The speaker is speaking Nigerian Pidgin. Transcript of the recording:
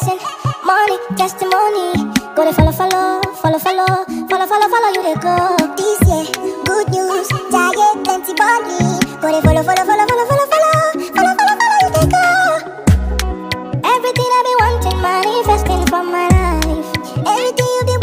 blessing, money, testimony. Go to follow, follow, follow, follow, follow, follow, follow you they go. This year, good news, giant plenty money. Go to follow, follow, follow.